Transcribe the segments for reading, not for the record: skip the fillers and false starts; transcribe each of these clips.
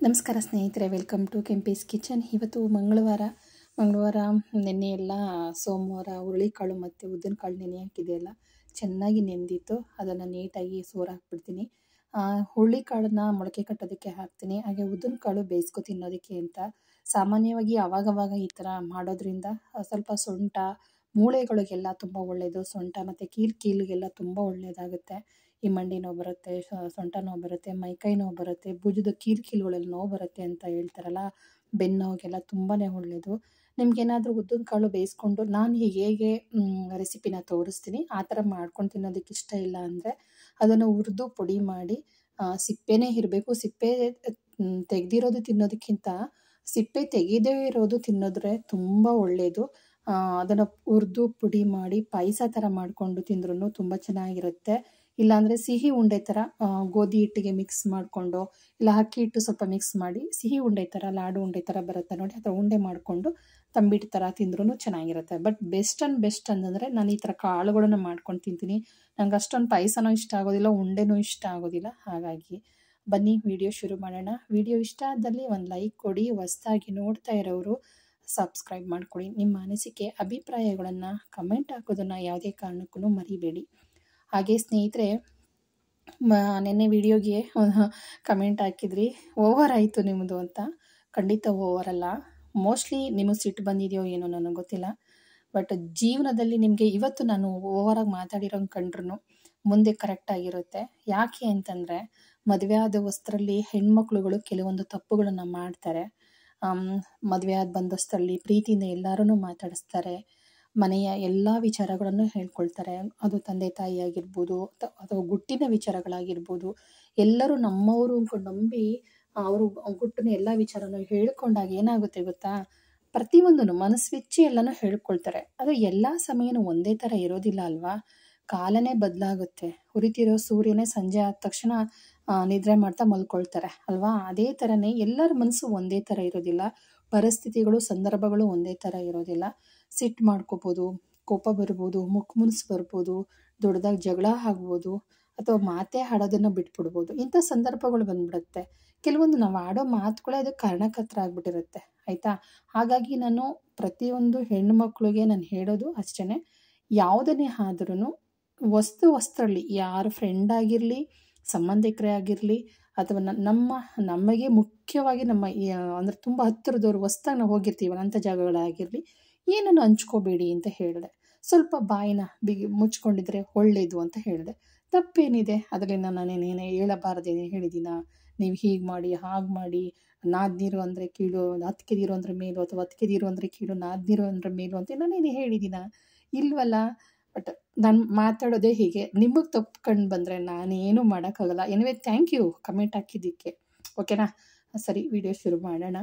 ನಮಸ್ಕಾರ ಸ್ನೇಹಿತರೆ, welcome to Kempee's kitchen. ಇವತ್ತು ಮಂಗಳವಾರ ನೆನ್ನೆ ಎಲ್ಲ ಸೋಮವಾರ ಹುರುಳಿಕಾಳು ಮತ್ತು ಉದ್ದಿನಕಾಳು ನೆನೆ ಹಾಕಿದೆಯಲ್ಲ, ಚೆನ್ನಾಗಿ ನೆಂದಿತ್ತು. ಅದನ್ನು ನೀಟಾಗಿ ಸೋರು ಹಾಕ್ಬಿಡ್ತೀನಿ. ಹುರುಳಿಕಾಳನ್ನ ಮೊಳಕೆ ಕಟ್ಟೋದಕ್ಕೆ ಹಾಕ್ತೀನಿ. ಹಾಗೆ ಉದ್ದಿನಕಾಳು ಬೇಯಿಸ್ಕೊ ತಿನ್ನೋದಕ್ಕೆ ಅಂತ ಸಾಮಾನ್ಯವಾಗಿ ಆವಾಗವಾಗ ಈ ಥರ ಮಾಡೋದ್ರಿಂದ ಸ್ವಲ್ಪ ಸೊಂಟ ಮೂಳೆಗಳಿಗೆಲ್ಲ ತುಂಬ ಒಳ್ಳೆಯದು. ಸೊಂಟ ಮತ್ತು ಕೀಲಿಗೆಲ್ಲ ತುಂಬ ಒಳ್ಳೆಯದಾಗುತ್ತೆ. ಈ ಮಂಡಿ ನೋವು ಬರುತ್ತೆ, ಸೊಂಟ ನೋವು ಬರುತ್ತೆ, ಮೈಕೈ ನೋವು ಬರುತ್ತೆ, ಭುಜದ ಕೀಲುಗಳಲ್ಲಿ ನೋವು ಬರುತ್ತೆ ಅಂತ ಹೇಳ್ತಾರಲ್ಲ, ಬೆನ್ನು ನೋವಿಗೆಲ್ಲ ತುಂಬಾ ಒಳ್ಳೆಯದು. ನಿಮ್ಗೇನಾದರೂ ಉದ್ದಿನಕಾಳು ಬೇಯಿಸ್ಕೊಂಡು ನಾನು ಹೇಗೆ ರೆಸಿಪಿನ ತೋರಿಸ್ತೀನಿ, ಆ ಥರ ಮಾಡ್ಕೊಂಡು ತಿನ್ನೋದಕ್ಕೆ ಇಷ್ಟ ಇಲ್ಲ ಅಂದರೆ ಅದನ್ನು ಹುರಿದು ಪುಡಿ ಮಾಡಿ, ಸಿಪ್ಪೆನೇ ಇರಬೇಕು. ಸಿಪ್ಪೆ ತೆಗೆದಿರೋದು ತಿನ್ನೋದಕ್ಕಿಂತ ಸಿಪ್ಪೆ ತೆಗೆದೇ ಇರೋದು ತಿನ್ನೋದ್ರೆ ತುಂಬ ಒಳ್ಳೆಯದು. ಅದನ್ನು ಹುರಿದು ಪುಡಿ ಮಾಡಿ ಪಾಯಸ ಥರ ಮಾಡಿಕೊಂಡು ತಿಂದ್ರೂ ತುಂಬ ಚೆನ್ನಾಗಿರುತ್ತೆ. ಇಲ್ಲಾಂದರೆ ಸಿಹಿ ಉಂಡೆ ಥರ ಗೋಧಿ ಹಿಟ್ಟಿಗೆ ಮಿಕ್ಸ್ ಮಾಡಿಕೊಂಡು, ಇಲ್ಲ ಅಕ್ಕಿ ಹಿಟ್ಟು ಸ್ವಲ್ಪ ಮಿಕ್ಸ್ ಮಾಡಿ ಸಿಹಿ ಉಂಡೆ ಥರ, ಲಾಡು ಉಂಡೆ ಥರ ಬರುತ್ತೆ ನೋಡಿ, ಆ ಥರ ಉಂಡೆ ಮಾಡಿಕೊಂಡು ತಂಬಿಟ್ಟು ಥರ ತಿಂದ್ರೂ ಚೆನ್ನಾಗಿರುತ್ತೆ. ಬಟ್ ಬೆಸ್ಟ್ ಅಂತಂದರೆ ನಾನು ಈ ಥರ ಕಾಳುಗಳನ್ನು ಮಾಡ್ಕೊಂಡು ತಿಂತೀನಿ. ನಂಗೆ ಅಷ್ಟೊಂದು ಪಾಯಸನೂ ಇಷ್ಟ ಆಗೋದಿಲ್ಲ, ಉಂಡೆನೂ ಇಷ್ಟ ಆಗೋದಿಲ್ಲ. ಹಾಗಾಗಿ ಬನ್ನಿ ವಿಡಿಯೋ ಶುರು ಮಾಡೋಣ. ವಿಡಿಯೋ ಇಷ್ಟ ಆದಲ್ಲಿ ಒಂದು ಲೈಕ್ ಕೊಡಿ. ಹೊಸದಾಗಿ ನೋಡ್ತಾ ಇರೋರು ಸಬ್ಸ್ಕ್ರೈಬ್ ಮಾಡ್ಕೊಳ್ಳಿ. ನಿಮ್ಮ ಅನಿಸಿಕೆ ಅಭಿಪ್ರಾಯಗಳನ್ನು ಕಮೆಂಟ್ ಹಾಕೋದನ್ನು ಯಾವುದೇ ಕಾರಣಕ್ಕೂ ಮರಿಬೇಡಿ. ಹಾಗೆ ಸ್ನೇಹಿತರೆ, ನೆನ್ನೆ ವಿಡಿಯೋಗೆ ಕಮೆಂಟ್ ಹಾಕಿದ್ರಿ, ಓವರ್ ಆಯಿತು ನಿಮ್ಮದು ಅಂತ. ಖಂಡಿತ ಓವರ್ ಅಲ್ಲ. ಮೋಸ್ಟ್ಲಿ ನಿಮಗೆ ಸಿಟ್ಟು ಬಂದಿದೆಯೋ ಏನೋ ನನಗೆ ಗೊತ್ತಿಲ್ಲ. ಬಟ್ ಜೀವನದಲ್ಲಿ ನಿಮಗೆ ಇವತ್ತು ನಾನು ಓವರಾಗಿ ಮಾತಾಡಿರೋಂಗೆ ಕಂಡ್ರೂ ಮುಂದೆ ಕರೆಕ್ಟಾಗಿರುತ್ತೆ. ಯಾಕೆ ಅಂತಂದರೆ, ಮದುವೆ ಆದ ಹೊಸರಲ್ಲಿ ಹೆಣ್ಮಕ್ಳುಗಳು ಕೆಲವೊಂದು ತಪ್ಪುಗಳನ್ನು ಮಾಡ್ತಾರೆ. ಮದುವೆ ಆದ ಬಂದಷ್ಟರಲ್ಲಿ ಪ್ರೀತಿಯಿಂದ ಎಲ್ಲರೂ ಮಾತಾಡಿಸ್ತಾರೆ, ಮನೆಯ ಎಲ್ಲ ವಿಚಾರಗಳನ್ನು ಹೇಳ್ಕೊಳ್ತಾರೆ. ಅದು ತಂದೆ ತಾಯಿ ಆಗಿರ್ಬೋದು ಅಥವಾ ಗುಟ್ಟಿನ ವಿಚಾರಗಳಾಗಿರ್ಬೋದು, ಎಲ್ಲರೂ ನಮ್ಮವರು ಅಂದ್ಕೊಂಡು ನಂಬಿ ಅವರು ಗುಟ್ಟಿನ ಎಲ್ಲ ವಿಚಾರನೂ ಹೇಳ್ಕೊಂಡಾಗ ಏನಾಗುತ್ತೆ ಗೊತ್ತಾ, ಪ್ರತಿಯೊಂದನ್ನು ಮನಸ್ಸಿಚ್ಚಿ ಎಲ್ಲನೂ ಹೇಳ್ಕೊಳ್ತಾರೆ. ಅದು ಎಲ್ಲ ಸಮಯನೂ ಒಂದೇ ಥರ ಇರೋದಿಲ್ಲ ಅಲ್ವಾ. ಕಾಲನೇ ಬದಲಾಗುತ್ತೆ. ಉರಿತಿರೋ ಸೂರ್ಯನೇ ಸಂಜೆ ಆದ ತಕ್ಷಣ ನಿದ್ರೆ ಮಾಡ್ತಾ ಮಲ್ಕೊಳ್ತಾರೆ ಅಲ್ವಾ. ಅದೇ ಥರನೇ ಎಲ್ಲರ ಮನಸ್ಸು ಒಂದೇ ಥರ ಇರೋದಿಲ್ಲ. ಪರಿಸ್ಥಿತಿಗಳು, ಸಂದರ್ಭಗಳು ಒಂದೇ ಥರ ಇರೋದಿಲ್ಲ. ಸಿಟ್ಟು ಮಾಡ್ಕೋಬೋದು, ಕೋಪ ಬರ್ಬೋದು, ಮುನ್ಸು ಬರ್ಬೋದು, ದೊಡ್ಡದಾಗಿ ಜಗಳ ಆಗ್ಬೋದು, ಅಥವಾ ಮಾತೇ ಆಡೋದನ್ನು ಬಿಟ್ಬಿಡ್ಬೋದು. ಇಂಥ ಸಂದರ್ಭಗಳು ಬಂದ್ಬಿಡುತ್ತೆ. ಕೆಲವೊಂದು ನಾವು ಆಡೋ ಮಾತುಗಳೇ ಅದಕ್ಕೆ ಕಾರಣಕರ್ತರ ಆಗ್ಬಿಟ್ಟಿರುತ್ತೆ, ಆಯಿತಾ. ಹಾಗಾಗಿ ನಾನು ಪ್ರತಿಯೊಂದು ಹೆಣ್ಣುಮಕ್ಳಿಗೆ ನಾನು ಹೇಳೋದು ಅಷ್ಟೇ, ಯಾವುದನ್ನೇ ಆದ್ರೂ ವಸ್ತುರಲ್ಲಿ ಯಾರು ಫ್ರೆಂಡ್ ಆಗಿರಲಿ, ಸಂಬಂಧಿಕರೇ ಆಗಿರಲಿ, ಅಥವಾ ನಮಗೆ ಮುಖ್ಯವಾಗಿ ಅಂದರೆ ತುಂಬ ಹತ್ತಿರದವ್ರು ಹೊಸ್ದಾಗಿ ನಾವು ಹೋಗಿರ್ತೀವಲ್ಲ ಅಂಥ ಜಾಗಗಳಾಗಿರಲಿ, ಏನನ್ನು ಹಂಚ್ಕೋಬೇಡಿ ಅಂತ ಹೇಳಿದೆ. ಸ್ವಲ್ಪ ಬಾಯಿನ ಮುಚ್ಕೊಂಡಿದ್ರೆ ಒಳ್ಳೆಯದು ಅಂತ ಹೇಳಿದೆ. ತಪ್ಪೇನಿದೆ ಅದರಲ್ಲಿ? ನಾನೇನೇನು ಹೇಳಬಾರ್ದೇನೆ ಹೇಳಿದ್ದೀನ? ನೀವು ಹೀಗೆ ಮಾಡಿ, ಹಾಗೆ ಮಾಡಿ, ನಾದ್ನೀರು ಅಂದರೆ ಕೀಳು, ಹತ್ಕೆದಿರು ಅಂದರೆ ಮೇಲು, ಅಥವಾ ಹತ್ಕೆದಿರು ಅಂದರೆ ಕೀಳು, ನಾದ್ನೀರು ಅಂದರೆ ಮೇಲು ಅಂತ ನಾನೇನು ಹೇಳಿದ್ದೀನ? ಇಲ್ವಲ್ಲ. ಬಟ್ ನಾನು ಮಾತಾಡೋದೇ ಹೀಗೆ. ನಿಮಗೆ ತಪ್ಪು ಕಂಡು ಬಂದರೆ ನಾನೇನು ಮಾಡೋಕ್ಕಾಗಲ್ಲ. ಎನಿವೆ, ಥ್ಯಾಂಕ್ ಯು ಕಮೆಂಟ್ ಹಾಕಿದ್ದಕ್ಕೆ. ಓಕೆನಾ? ಸರಿ, ವಿಡಿಯೋ ಶುರು ಮಾಡೋಣ.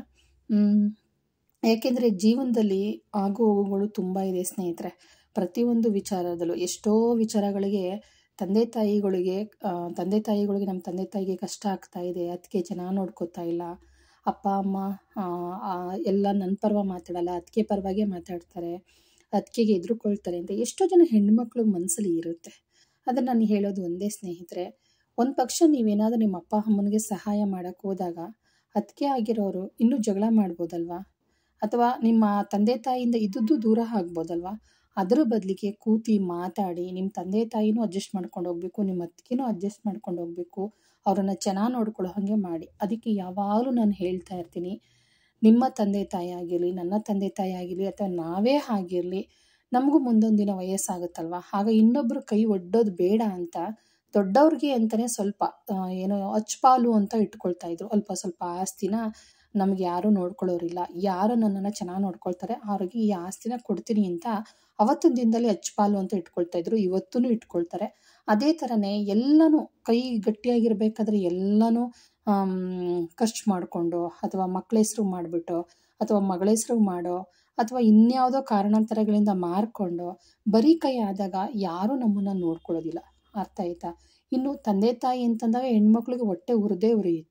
ಏಕೆಂದರೆ ಜೀವನದಲ್ಲಿ ಆಗು ಹೋಗುಗಳು ತುಂಬ ಇದೆ ಸ್ನೇಹಿತರೆ. ಪ್ರತಿಯೊಂದು ವಿಚಾರದಲ್ಲೂ ಎಷ್ಟೋ ವಿಚಾರಗಳಿಗೆ ತಂದೆ ತಾಯಿಗಳಿಗೆ ನಮ್ಮ ತಂದೆ ತಾಯಿಗೆ ಕಷ್ಟ ಆಗ್ತಾ ಇದೆ, ಅದಕ್ಕೆ ಚೆನ್ನಾಗಿ ನೋಡ್ಕೋತಾ ಇಲ್ಲ. ಅಪ್ಪ ಅಮ್ಮ ಎಲ್ಲ ನನ್ನ ಪರವಾಗಿ ಮಾತಾಡಲ್ಲ, ಅದಕ್ಕೆ ಪರವಾಗೇ ಮಾತಾಡ್ತಾರೆ, ಅದಕ್ಕೆಗೆ ಎದುರುಕೊಳ್ತಾರೆ ಅಂತ ಎಷ್ಟೋ ಜನ ಹೆಣ್ಮಕ್ಳು ಮನಸ್ಸಲ್ಲಿ ಇರುತ್ತೆ. ಅದನ್ನು ನಾನು ಹೇಳೋದು ಒಂದೇ ಸ್ನೇಹಿತರೆ, ಒಂದು ಪಕ್ಷ ನೀವೇನಾದರೂ ನಿಮ್ಮ ಅಪ್ಪ ಅಮ್ಮನಿಗೆ ಸಹಾಯ ಮಾಡೋಕ್ಕೆ ಹೋದಾಗ ಅದಕ್ಕೆ ಆಗಿರೋರು ಇನ್ನೂ ಜಗಳ ಮಾಡ್ಬೋದಲ್ವಾ, ಅಥವಾ ನಿಮ್ಮ ತಂದೆ ತಾಯಿಯಿಂದ ಇದ್ದದ್ದು ದೂರ ಆಗ್ಬೋದಲ್ವಾ. ಅದರ ಬದಲಿಗೆ ಕೂತಿ ಮಾತಾಡಿ, ನಿಮ್ಮ ತಂದೆ ತಾಯಿನೂ ಅಡ್ಜಸ್ಟ್ ಮಾಡ್ಕೊಂಡು ಹೋಗ್ಬೇಕು, ನಿಮ್ಮ ಅತ್ತಿಗೆನೂ ಅಡ್ಜಸ್ಟ್ ಮಾಡ್ಕೊಂಡು ಹೋಗ್ಬೇಕು, ಅವರನ್ನು ಚೆನ್ನಾಗಿ ನೋಡ್ಕೊಳ್ಳೋ ಹಾಗೆ ಮಾಡಿ. ಅದಕ್ಕೆ ಯಾವಾಗಲೂ ನಾನು ಹೇಳ್ತಾ ಇರ್ತೀನಿ, ನಿಮ್ಮ ತಂದೆ ತಾಯಿ ಆಗಿರಲಿ, ನನ್ನ ತಂದೆ ತಾಯಿ ಆಗಿರಲಿ, ಅಥವಾ ನಾವೇ ಆಗಿರಲಿ, ನಮಗೂ ಮುಂದೊಂದು ದಿನ ವಯಸ್ಸಾಗುತ್ತಲ್ವ, ಆಗ ಇನ್ನೊಬ್ಬರು ಕೈ ಒಡ್ಡೋದು ಬೇಡ ಅಂತ ದೊಡ್ಡವ್ರಿಗೆ ಅಂತಲೇ ಸ್ವಲ್ಪ ಏನೋ ಅಚ್ಚುಪಾಲು ಅಂತ ಇಟ್ಕೊಳ್ತಾ ಇದ್ರು. ಅಲ್ಪ ಸ್ವಲ್ಪ ಆಸ್ತಿನ ನಮ್ಗೆ ಯಾರೂ ನೋಡ್ಕೊಳ್ಳೋರಿಲ್ಲ, ಯಾರು ನನ್ನನ್ನು ಚೆನ್ನಾಗಿ ನೋಡ್ಕೊಳ್ತಾರೆ ಅವ್ರಿಗೆ ಈ ಆಸ್ತಿನ ಕೊಡ್ತೀನಿ ಅಂತ ಅವತ್ತಿನ ದಿನದಲ್ಲಿ ಅಚ್ಚುಪಾಲು ಅಂತ ಇಟ್ಕೊಳ್ತಾ ಇದ್ರು. ಇವತ್ತೂ ಇಟ್ಕೊಳ್ತಾರೆ. ಅದೇ ಥರನೇ ಎಲ್ಲನೂ ಕೈ ಗಟ್ಟಿಯಾಗಿರ್ಬೇಕಾದ್ರೆ ಎಲ್ಲನೂ ಖರ್ಚು ಮಾಡಿಕೊಂಡು, ಅಥವಾ ಮಕ್ಕಳ ಹೆಸ್ರು ಮಾಡಿಬಿಟ್ಟು, ಅಥವಾ ಮಗಳ ಹೆಸ್ರು ಮಾಡೋ, ಅಥವಾ ಇನ್ಯಾವುದೋ ಕಾರಣಾಂತರಗಳಿಂದ ಮಾರ್ಕೊಂಡು ಬರೀ ಕೈ ಆದಾಗ ಯಾರೂ ನಮ್ಮನ್ನು ನೋಡ್ಕೊಳ್ಳೋದಿಲ್ಲ. ಅರ್ಥ ಆಯ್ತಾ? ಇನ್ನು ತಂದೆ ತಾಯಿ ಅಂತಂದಾಗ ಹೆಣ್ಮಕ್ಳಿಗೆ ಹೊಟ್ಟೆ ಉರಿಯುತ್ತೆ.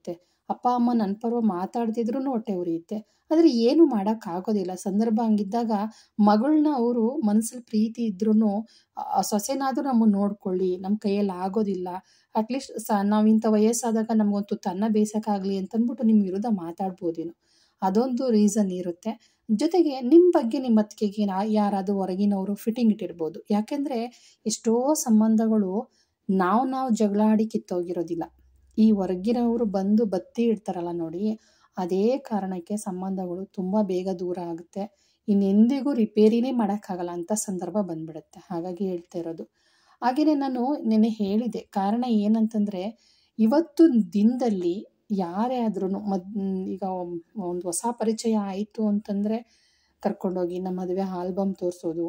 ಅಪ್ಪ ಅಮ್ಮ ನನ್ನ ಪರವಾಗಿ ಮಾತಾಡ್ತಿದ್ರು ಹೊಟ್ಟೆ ಉರಿಯುತ್ತೆ. ಆದರೆ ಏನು ಮಾಡೋಕ್ಕಾಗೋದಿಲ್ಲ. ಸಂದರ್ಭ ಹಂಗಿದ್ದಾಗ ಮಗಳನ್ನ ಅವರು ಮನಸ್ಸಲ್ಲಿ ಪ್ರೀತಿ ಇದ್ರೂ ಸೊಸೆನಾದರೂ ನಮ್ಮನ್ನು ನೋಡ್ಕೊಳ್ಳಿ, ನಮ್ಮ ಕೈಯಲ್ಲಿ ಆಗೋದಿಲ್ಲ, ಅಟ್ಲೀಸ್ಟ್ ನಾವು ಇಂಥ ವಯಸ್ಸಾದಾಗ ನಮಗೊಂದು ತುತ್ತು ಅನ್ನ ಬೇಯಿಸೋಕ್ಕಾಗಲಿ ಅಂತಂದ್ಬಿಟ್ಟು ನಿಮ್ಮ ವಿರುದ್ಧ ಮಾತಾಡ್ಬೋದೇನೋ, ಅದೊಂದು ರೀಸನ್ ಇರುತ್ತೆ. ಜೊತೆಗೆ ನಿಮ್ಮ ಬಗ್ಗೆ ನಿಮ್ಮ ಅತ್ತಿಗೆಗೆ ಯಾರಾದರೂ ಹೊರಗಿನವರು ಫಿಟ್ಟಿಂಗ್ ಇಟ್ಟಿರ್ಬೋದು. ಯಾಕೆಂದರೆ ಎಷ್ಟೋ ಸಂಬಂಧಗಳು ನಾವು ಜಗಳ ಆಡಿ ಕಿತ್ತೋಗಿರೋದಿಲ್ಲ. ಈ ಹೊರಗಿನವರು ಬಂದು ಬತ್ತಿ ಇಡ್ತಾರಲ್ಲ ನೋಡಿ, ಅದೇ ಕಾರಣಕ್ಕೆ ಸಂಬಂಧಗಳು ತುಂಬ ಬೇಗ ದೂರ ಆಗುತ್ತೆ. ಇನ್ನೆಂದಿಗೂ ರಿಪೇರಿನೇ ಮಾಡೋಕ್ಕಾಗಲ್ಲ ಅಂತ ಸಂದರ್ಭ ಬಂದ್ಬಿಡುತ್ತೆ. ಹಾಗಾಗಿ ಹೇಳ್ತಾ ಇರೋದು. ಹಾಗೆಯೇ ನಾನು ನೆನ್ನೆ ಹೇಳಿದೆ, ಕಾರಣ ಏನಂತಂದರೆ ಇವತ್ತು ದಿನದಲ್ಲಿ ಯಾರೇ ಆದ್ರೂ ಈಗ ಒಂದು ಹೊಸ ಪರಿಚಯ ಆಯಿತು ಅಂತಂದರೆ ಕರ್ಕೊಂಡೋಗಿ ನಮ್ಮ ಮದುವೆ ಆಲ್ಬಮ್ ತೋರಿಸೋದು.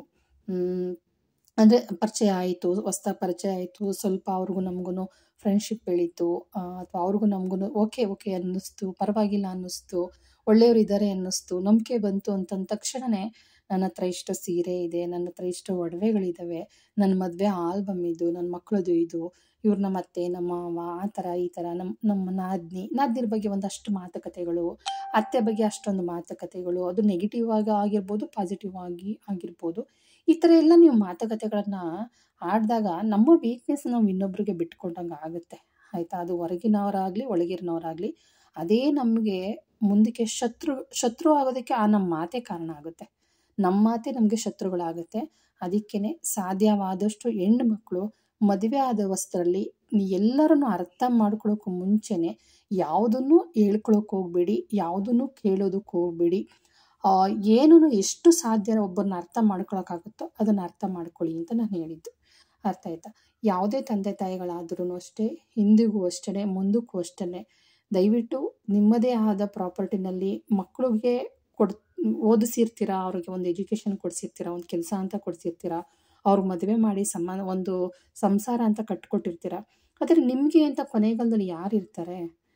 ಅಂದರೆ ಪರಿಚಯ ಆಯಿತು, ಹೊಸ್ದಾಗಿ ಪರಿಚಯ ಆಯಿತು, ಸ್ವಲ್ಪ ಅವ್ರಿಗೂ ನಮಗೂ ಫ್ರೆಂಡ್ಶಿಪ್ ಬೆಳೀತು, ಅಥವಾ ಅವ್ರಿಗೂ ನಮಗೂ ಓಕೆ ಅನ್ನಿಸ್ತು, ಪರವಾಗಿಲ್ಲ ಅನ್ನಿಸ್ತು, ಒಳ್ಳೆಯವರಿದ್ದಾರೆ ಅನ್ನಿಸ್ತು, ನಂಬಿಕೆ ಬಂತು ಅಂತಂದ ತಕ್ಷಣವೇ ನನ್ನ ಹತ್ರ ಇಷ್ಟು ಸೀರೆ ಇದೆ, ನನ್ನ ಹತ್ರ ಇಷ್ಟು ಒಡವೆಗಳಿದ್ದಾವೆ, ನನ್ನ ಮದುವೆ ಆಲ್ಬಮ್ ಇದು, ನನ್ನ ಮಕ್ಕಳದು ಇದು, ಇವ್ರು ನಮ್ಮ ಅತ್ತೆ ನಮ್ಮ ಮಾವ ಆ ಥರ ಈ ಥರ, ನಮ್ಮ ನಾದ್ನಿರ ಬಗ್ಗೆ ಒಂದಷ್ಟು ಮಾತುಕತೆಗಳು, ಅತ್ತೆ ಬಗ್ಗೆ ಅಷ್ಟೊಂದು ಮಾತುಕತೆಗಳು, ಅದು ನೆಗೆಟಿವ್ ಆಗಿ ಆಗಿರ್ಬೋದು, ಪಾಸಿಟಿವ್ ಆಗಿ ಆಗಿರ್ಬೋದು. ಈ ಥರ ಎಲ್ಲ ನೀವು ಮಾತುಕತೆಗಳನ್ನು ಆಡಿದಾಗ ನಮ್ಮ ವೀಕ್ನೆಸ್ ನಾವು ಇನ್ನೊಬ್ರಿಗೆ ಬಿಟ್ಕೊಂಡಂಗೆ ಆಗುತ್ತೆ, ಆಯಿತಾ. ಅದು ಹೊರಗಿನವರಾಗಲಿ ಒಳಗಿನವರಾಗಲಿ, ಅದೇ ನಮಗೆ ಮುಂದಕ್ಕೆ ಶತ್ರು ಆಗೋದಕ್ಕೆ ನಮ್ಮ ಮಾತೇ ಕಾರಣ ಆಗುತ್ತೆ. ನಮ್ಮ ಮಾತೇ ನಮಗೆ ಶತ್ರುಗಳಾಗುತ್ತೆ. ಅದಕ್ಕೇ ಸಾಧ್ಯವಾದಷ್ಟು ಹೆಣ್ಣು ಮಕ್ಕಳು ಮದುವೆ ಆದ ವಸ್ತರಲ್ಲಿ ಎಲ್ಲರನ್ನು ಅರ್ಥ ಮಾಡ್ಕೊಳ್ಳೋಕ್ಕೂ ಮುಂಚೆನೇ ಯಾವುದನ್ನು ಹೇಳ್ಕೊಳಕ್ಕೆ ಹೋಗ್ಬೇಡಿ, ಯಾವುದನ್ನು ಕೇಳೋದಕ್ಕೆ ಹೋಗ್ಬೇಡಿ. ಏನೂ ಎಷ್ಟು ಸಾಧ್ಯ ಒಬ್ಬರನ್ನ ಅರ್ಥ ಮಾಡ್ಕೊಳಕ್ಕಾಗುತ್ತೋ ಅದನ್ನು ಅರ್ಥ ಮಾಡ್ಕೊಳ್ಳಿ ಅಂತ ನಾನು ಹೇಳಿದ್ದು. ಅರ್ಥ ಆಯ್ತಾ. ಯಾವುದೇ ತಂದೆ ತಾಯಿಗಳಾದ್ರೂ ಅಷ್ಟೇ, ಹಿಂದಿಗೂ ಅಷ್ಟೇ, ಮುಂದಕ್ಕೂ ಅಷ್ಟೇ, ದಯವಿಟ್ಟು ನಿಮ್ಮದೇ ಆದ ಪ್ರಾಪರ್ಟಿನಲ್ಲಿ ಮಕ್ಕಳಿಗೆ ಓದಿಸಿರ್ತೀರ, ಅವ್ರಿಗೆ ಒಂದು ಎಜುಕೇಷನ್ ಕೊಡಿಸಿರ್ತೀರ, ಒಂದು ಕೆಲಸ ಅಂತ ಕೊಡಿಸಿರ್ತೀರ, ಅವ್ರಿಗೆ ಮದುವೆ ಮಾಡಿ ಒಂದು ಸಂಸಾರ ಅಂತ ಕಟ್ಕೊಟ್ಟಿರ್ತೀರ. ಆದರೆ ನಿಮಗೆ ಅಂತ ಕೊನೆಗಾಲದಲ್ಲಿ ಯಾರು ಇರ್ತಾರೆ?